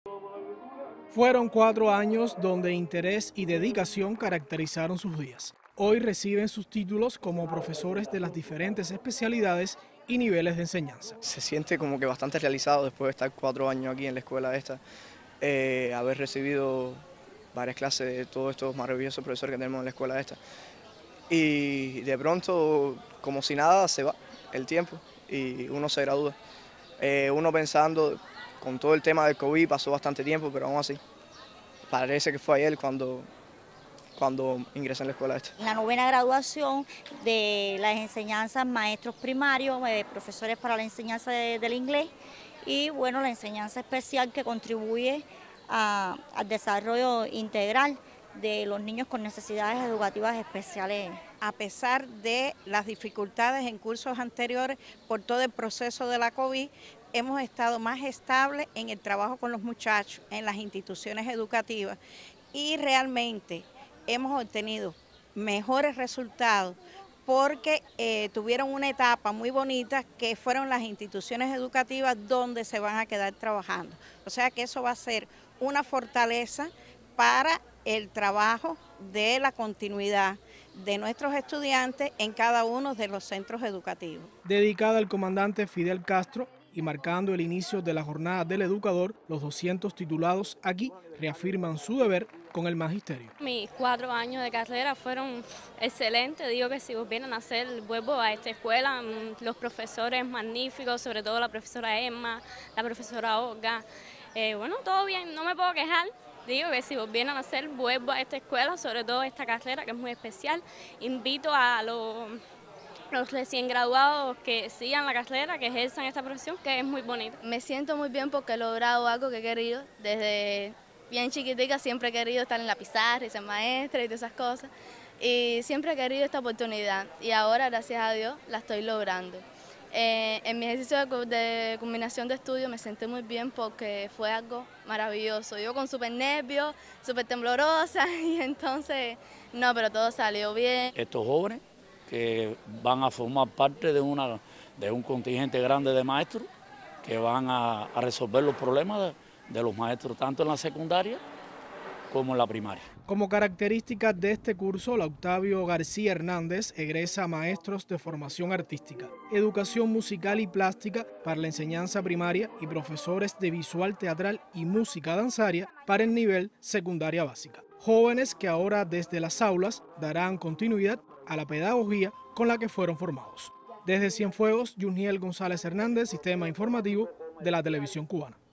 Fueron 4 años donde interés y dedicación caracterizaron sus días. Hoy reciben sus títulos como profesores de las diferentes especialidades y niveles de enseñanza. Se siente como que bastante realizado después de estar 4 años aquí en la escuela esta, haber recibido varias clases de todos estos maravillosos profesores que tenemos en la escuela esta. Y de pronto, como si nada, se va el tiempo y uno se gradúa. Uno pensando, con todo el tema del COVID pasó bastante tiempo, pero aún así, parece que fue ayer cuando ingresé en la escuela esta. La novena graduación de las enseñanzas maestros primarios, profesores para la enseñanza del inglés y bueno, la enseñanza especial que contribuye al desarrollo integral de los niños con necesidades educativas especiales. A pesar de las dificultades en cursos anteriores por todo el proceso de la COVID, hemos estado más estables en el trabajo con los muchachos, en las instituciones educativas y realmente hemos obtenido mejores resultados porque tuvieron una etapa muy bonita que fueron las instituciones educativas donde se van a quedar trabajando. O sea que eso va a ser una fortaleza para el trabajo de la continuidad de nuestros estudiantes en cada uno de los centros educativos. Dedicada al comandante Fidel Castro y marcando el inicio de la jornada del educador, los 200 titulados aquí reafirman su deber con el magisterio. Mis 4 años de carrera fueron excelentes, digo que si volvieran a hacer, vuelvo a esta escuela, los profesores magníficos, sobre todo la profesora Emma, la profesora Olga, bueno, todo bien, no me puedo quejar. Digo que si volvieran a hacer, vuelvo a esta escuela, sobre todo esta carrera que es muy especial. Invito a los recién graduados que sigan la carrera, que ejerzan esta profesión, que es muy bonita. Me siento muy bien porque he logrado algo que he querido. Desde bien chiquitica siempre he querido estar en la pizarra y ser maestra y todas esas cosas. Y siempre he querido esta oportunidad y ahora, gracias a Dios, la estoy logrando. En mi ejercicio de combinación de estudio me sentí muy bien porque fue algo maravilloso. Yo con súper nervios, súper temblorosa y entonces, no, pero todo salió bien. Estos jóvenes que van a formar parte de un contingente grande de maestros que van a resolver los problemas de los maestros tanto en la secundaria como en la primaria. Como características de este curso, la Octavio García Hernández egresa maestros de formación artística, educación musical y plástica para la enseñanza primaria y profesores de visual teatral y música danzaria para el nivel secundaria básica. Jóvenes que ahora desde las aulas darán continuidad a la pedagogía con la que fueron formados. Desde Cienfuegos, Yuniel González Hernández, Sistema Informativo de la Televisión Cubana.